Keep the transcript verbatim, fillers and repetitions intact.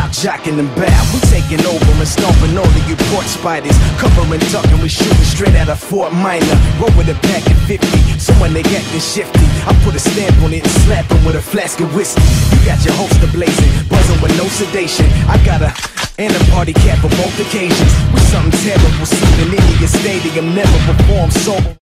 jocking and bow. We taking over and stomping all of you port spiders. Covering, ducking, we shooting straight out of Fort Minor. Roll with a pack at fifty, so when they acting shifty, I put a stamp on it and slap them with a flask of whiskey. You got your holster blazing, buzzing with no sedation. I got a and a party cap for both occasions. With something terrible, seen in any stadium, never performed sober.